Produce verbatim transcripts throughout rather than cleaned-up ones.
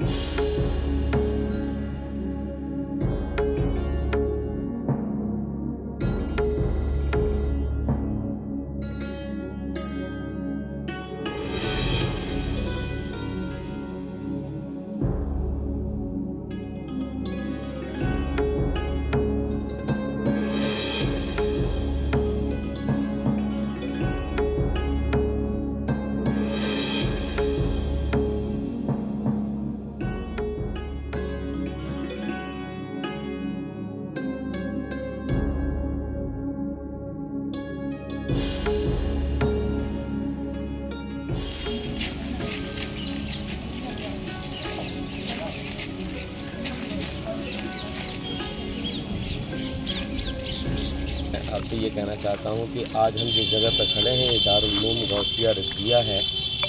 आपसे ये कहना चाहता हूँ कि आज हम जिस जगह पर खड़े हैं ये दारुल उलूम गौसिया रज़विया है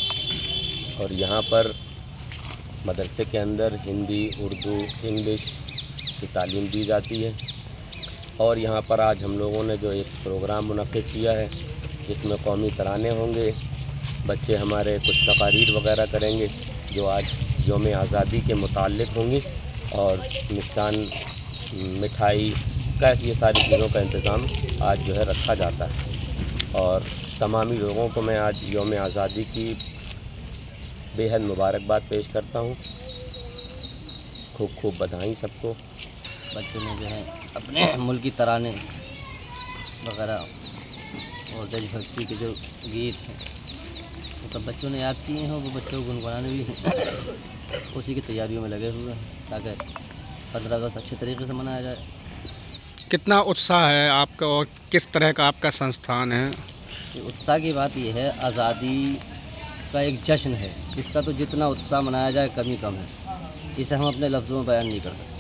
और यहाँ पर मदरसे के अंदर हिंदी, उर्दू, इंग्लिश की तालीम दी जाती है। और यहाँ पर आज हम लोगों ने जो एक प्रोग्राम मुनक़्क़िद किया है जिसमें कौमी तराने होंगे, बच्चे हमारे कुछ तकारीर वगैरह करेंगे जो आज यौम आज़ादी के मुताल्लिक़ होंगी और मिष्टान, मिठाई का ये सारी चीज़ों का इंतज़ाम आज जो है रखा जाता है। और तमामी लोगों को मैं आज यौम आज़ादी की बेहद मुबारकबाद पेश करता हूँ। खूब खूब बधाई सबको। बच्चों ने जो है अपने मुल्क की तराने वगैरह और देशभक्ति के जो गीत हैं वो सब बच्चों ने याद किए हैं और वो बच्चों को गुनगुनाने भी उसी की तैयारियों में लगे हुए हैं ताकि पंद्रह अगस्त अच्छे तरीके से मनाया जाए। कितना उत्साह है आपका और किस तरह का आपका संस्थान है? उत्साह की बात यह है, आज़ादी का एक जश्न है, इसका तो जितना उत्साह मनाया जाए कम ही कम है, इसे हम अपने लफ्ज़ों में बयान नहीं कर सकते।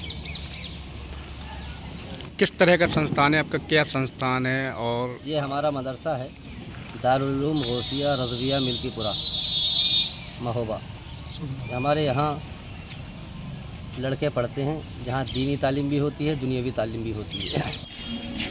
किस तरह का संस्थान है आपका, क्या संस्थान है? और ये हमारा मदरसा है दारुल उलूम गौसिया रज़विया मिल्कीपुरा महोबा। हमारे यहाँ लड़के पढ़ते हैं जहाँ दीनी तालीम भी होती है, दुनियावी तालीम भी होती है।